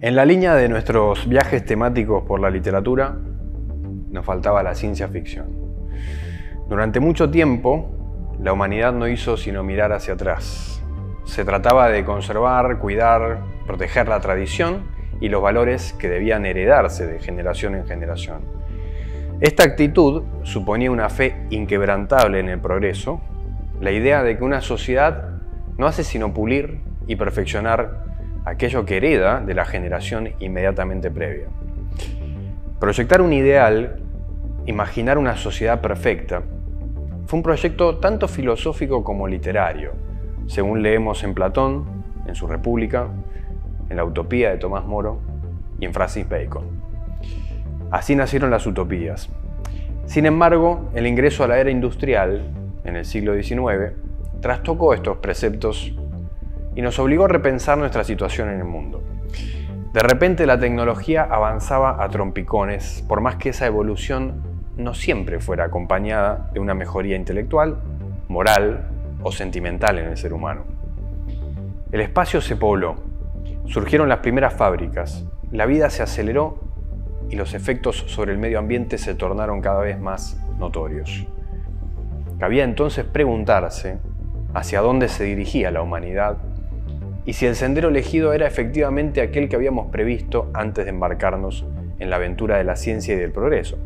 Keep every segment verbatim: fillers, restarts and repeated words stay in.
En la línea de nuestros viajes temáticos por la literatura, nos faltaba la ciencia ficción. Durante mucho tiempo, la humanidad no hizo sino mirar hacia atrás. Se trataba de conservar, cuidar, proteger la tradición y los valores que debían heredarse de generación en generación. Esta actitud suponía una fe inquebrantable en el progreso, la idea de que una sociedad no hace sino pulir y perfeccionar aquello que hereda de la generación inmediatamente previa. Proyectar un ideal, imaginar una sociedad perfecta, fue un proyecto tanto filosófico como literario, según leemos en Platón, en su República, en la Utopía de Tomás Moro y en Francis Bacon. Así nacieron las utopías. Sin embargo, el ingreso a la era industrial, en el siglo diecinueve, trastocó estos preceptos y nos obligó a repensar nuestra situación en el mundo. De repente la tecnología avanzaba a trompicones, por más que esa evolución no siempre fuera acompañada de una mejoría intelectual, moral o sentimental en el ser humano. El espacio se pobló, surgieron las primeras fábricas, la vida se aceleró y los efectos sobre el medio ambiente se tornaron cada vez más notorios. Cabía entonces preguntarse hacia dónde se dirigía la humanidad y si el sendero elegido era efectivamente aquel que habíamos previsto antes de embarcarnos en la aventura de la ciencia y del progreso.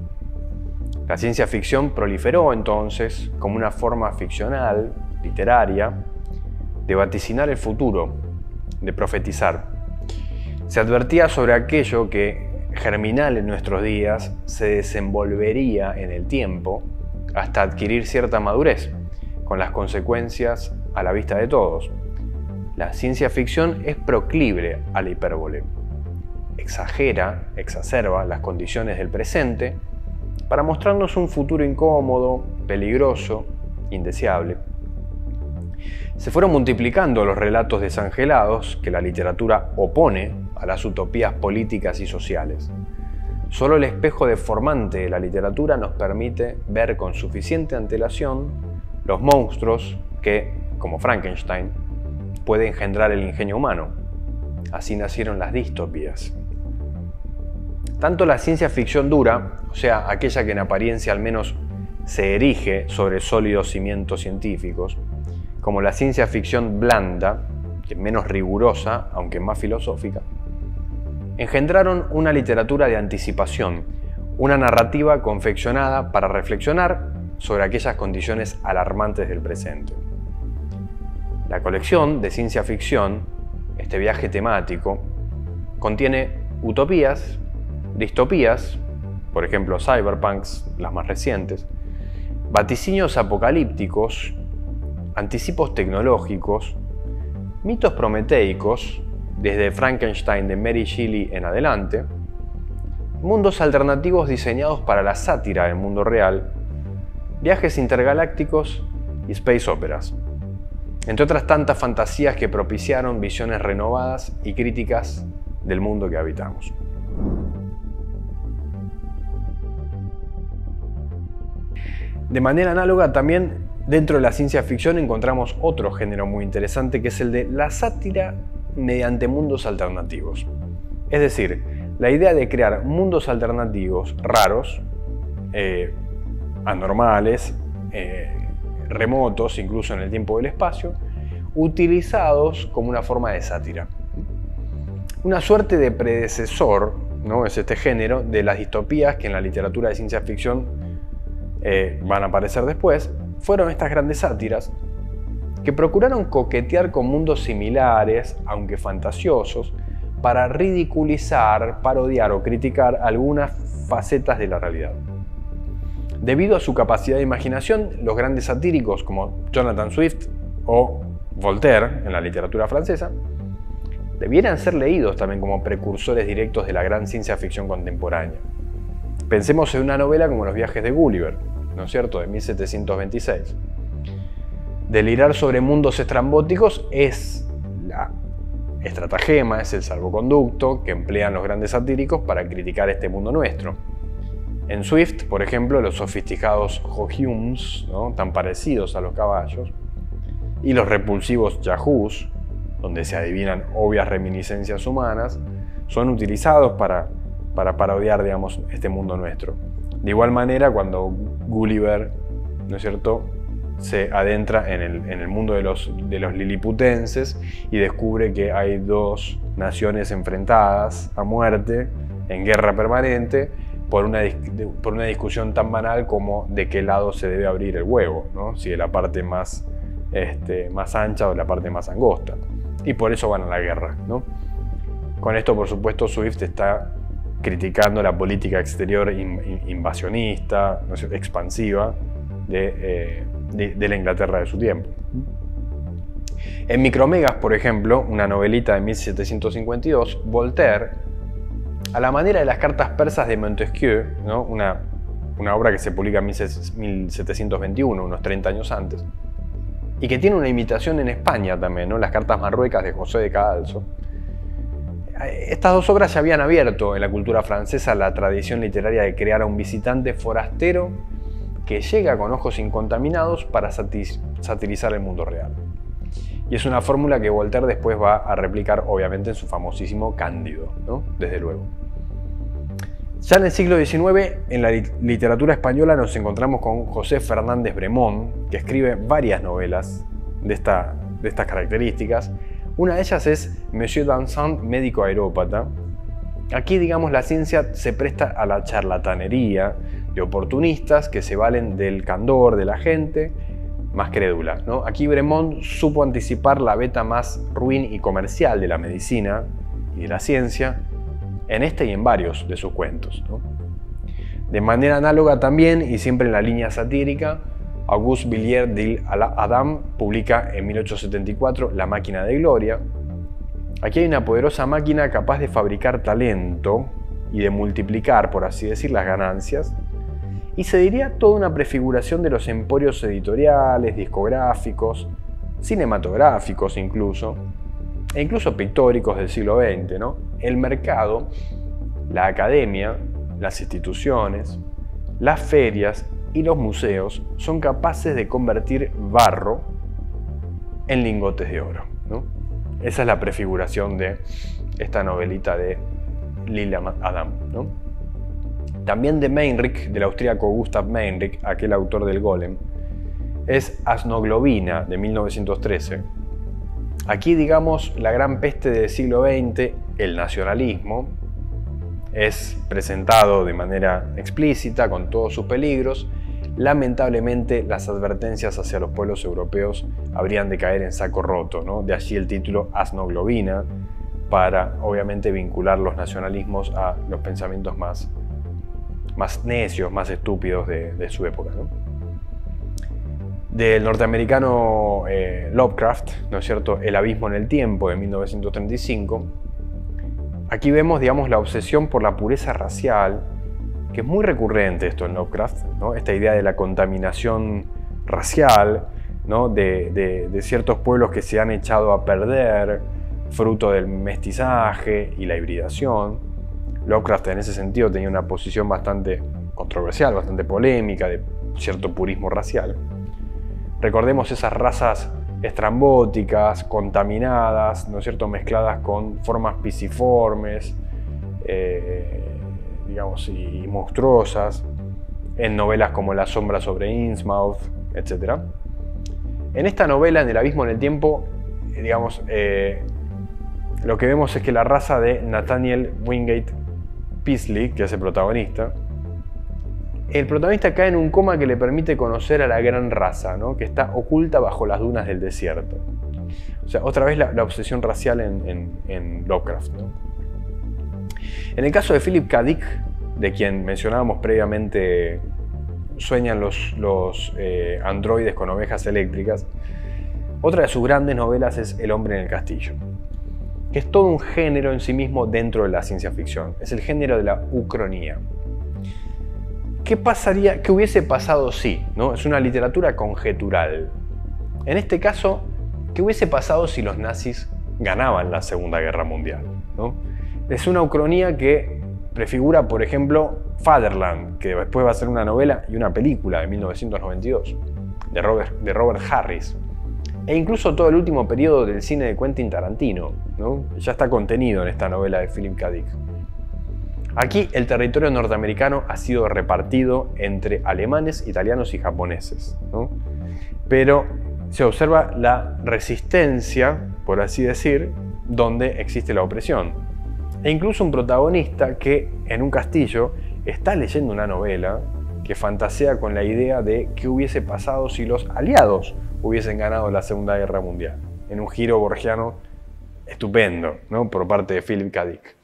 La ciencia ficción proliferó entonces como una forma ficcional, literaria, de vaticinar el futuro, de profetizar. Se advertía sobre aquello que, germinal en nuestros días, se desenvolvería en el tiempo hasta adquirir cierta madurez, con las consecuencias a la vista de todos. La ciencia ficción es proclive a la hipérbole. Exagera, exacerba las condiciones del presente para mostrarnos un futuro incómodo, peligroso, indeseable. Se fueron multiplicando los relatos desangelados que la literatura opone a las utopías políticas y sociales. Solo el espejo deformante de la literatura nos permite ver con suficiente antelación los monstruos que, como Frankenstein, puede engendrar el ingenio humano. Así nacieron las distopías. Tanto la ciencia ficción dura, o sea, aquella que en apariencia al menos se erige sobre sólidos cimientos científicos, como la ciencia ficción blanda, que es menos rigurosa, aunque más filosófica, engendraron una literatura de anticipación, una narrativa confeccionada para reflexionar sobre aquellas condiciones alarmantes del presente. La colección de ciencia ficción, este viaje temático, contiene utopías, distopías, por ejemplo cyberpunks, las más recientes, vaticinios apocalípticos, anticipos tecnológicos, mitos prometeicos, desde Frankenstein de Mary Shelley en adelante, mundos alternativos diseñados para la sátira del mundo real, viajes intergalácticos y space operas, entre otras tantas fantasías que propiciaron visiones renovadas y críticas del mundo que habitamos. De manera análoga, también dentro de la ciencia ficción encontramos otro género muy interesante, que es el de la sátira mediante mundos alternativos. Es decir, la idea de crear mundos alternativos raros, eh, anormales, eh, remotos, incluso en el tiempo y el espacio, utilizados como una forma de sátira. Una suerte de predecesor, ¿no?, es este género de las distopías que en la literatura de ciencia ficción eh, van a aparecer después. Fueron estas grandes sátiras que procuraron coquetear con mundos similares, aunque fantasiosos, para ridiculizar, parodiar o criticar algunas facetas de la realidad. Debido a su capacidad de imaginación, los grandes satíricos como Jonathan Swift o Voltaire en la literatura francesa debieran ser leídos también como precursores directos de la gran ciencia ficción contemporánea. Pensemos en una novela como Los viajes de Gulliver, ¿no es cierto?, de mil setecientos veintiséis. Delirar sobre mundos estrambóticos es la estratagema, es el salvoconducto que emplean los grandes satíricos para criticar este mundo nuestro. En Swift, por ejemplo, los sofisticados Hohums, ¿no?, tan parecidos a los caballos, y los repulsivos Yahoos, donde se adivinan obvias reminiscencias humanas, son utilizados para, para parodiar, digamos, este mundo nuestro. De igual manera, cuando Gulliver, ¿no es cierto?, se adentra en el, en el mundo de los, de los liliputenses y descubre que hay dos naciones enfrentadas a muerte, en guerra permanente, por una, por una discusión tan banal como de qué lado se debe abrir el huevo, ¿no? Si de la parte más, este, más ancha o la parte más angosta. Y por eso van a la guerra, ¿no? Con esto, por supuesto, Swift está criticando la política exterior invasionista, ¿no es cierto?, expansiva de, eh, de, de la Inglaterra de su tiempo. En Micromegas, por ejemplo, una novelita de mil setecientos cincuenta y dos, Voltaire, a la manera de las cartas persas de Montesquieu, ¿no?, una, una obra que se publica en mil setecientos veintiuno, unos treinta años antes, y que tiene una imitación en España también, ¿no?, las cartas marruecas de José de Cadalso. Estas dos obras ya habían abierto en la cultura francesa la tradición literaria de crear a un visitante forastero que llega con ojos incontaminados para satirizar el mundo real. Y es una fórmula que Voltaire después va a replicar, obviamente, en su famosísimo Cándido, ¿no?, desde luego. Ya en el siglo diecinueve, en la literatura española nos encontramos con José Fernández Bremón, que escribe varias novelas de, esta, de estas características. Una de ellas es Monsieur Dansant, médico aerópata. Aquí, digamos, la ciencia se presta a la charlatanería de oportunistas que se valen del candor de la gente más crédula, ¿no? Aquí Bremont supo anticipar la beta más ruin y comercial de la medicina y de la ciencia en este y en varios de sus cuentos, ¿no? De manera análoga también, y siempre en la línea satírica, Auguste Villiers d'Isle-Adam publica en mil ochocientos setenta y cuatro La máquina de gloria. Aquí hay una poderosa máquina capaz de fabricar talento y de multiplicar, por así decir, las ganancias, y se diría toda una prefiguración de los emporios editoriales, discográficos, cinematográficos incluso, e incluso pictóricos del siglo veinte, ¿no? El mercado, la academia, las instituciones, las ferias y los museos son capaces de convertir barro en lingotes de oro, ¿no? Esa es la prefiguración de esta novelita de L'Isle-Adam, ¿no? También de Meinrich, del austríaco Gustav Meinrich, aquel autor del Golem, es Asnoglobina, de mil novecientos trece. Aquí, digamos, la gran peste del siglo veinte, el nacionalismo, es presentado de manera explícita, con todos sus peligros. Lamentablemente, las advertencias hacia los pueblos europeos habrían de caer en saco roto, ¿no? De allí el título Asnoglobina, para obviamente vincular los nacionalismos a los pensamientos más, más necios, más estúpidos de, de su época, ¿no? Del norteamericano eh, Lovecraft, ¿no es cierto?, El abismo en el tiempo, de mil novecientos treinta y cinco. Aquí vemos, digamos, la obsesión por la pureza racial, que es muy recurrente esto en Lovecraft, ¿no? Esta idea de la contaminación racial, ¿no?, de, de, de ciertos pueblos que se han echado a perder, fruto del mestizaje y la hibridación. Lovecraft en ese sentido tenía una posición bastante controversial, bastante polémica, de cierto purismo racial. Recordemos esas razas estrambóticas, contaminadas, ¿no es cierto?, mezcladas con formas pisiformes, eh, digamos, y, y monstruosas, en novelas como La sombra sobre Innsmouth, etcétera. En esta novela, en El abismo en el tiempo, digamos, eh, lo que vemos es que la raza de Nathaniel Wingate Peaslee, que es el protagonista, el protagonista cae en un coma que le permite conocer a la gran raza, ¿no?, que está oculta bajo las dunas del desierto. O sea, otra vez la, la obsesión racial en, en, en Lovecraft, ¿no? En el caso de Philip K. Dick, de quien mencionábamos previamente, Sueñan los, los eh, androides con ovejas eléctricas, otra de sus grandes novelas es El hombre en el castillo, que es todo un género en sí mismo dentro de la ciencia ficción. Es el género de la ucronía. ¿Qué pasaría, qué hubiese pasado si, ¿no? Es una literatura conjetural. En este caso, ¿qué hubiese pasado si los nazis ganaban la Segunda Guerra Mundial, ¿no? Es una ucronía que prefigura, por ejemplo, Fatherland, que después va a ser una novela y una película de mil novecientos noventa y dos, de Robert, de Robert Harris. e incluso todo el último periodo del cine de Quentin Tarantino, ¿no? Ya está contenido en esta novela de Philip K. Dick. Aquí el territorio norteamericano ha sido repartido entre alemanes, italianos y japoneses, ¿no? Pero se observa la resistencia, por así decir, donde existe la opresión. E incluso un protagonista que en un castillo está leyendo una novela que fantasea con la idea de qué hubiese pasado si los aliados hubiesen ganado la Segunda Guerra Mundial, en un giro borgiano estupendo, ¿no? Por parte de Philip K. Dick.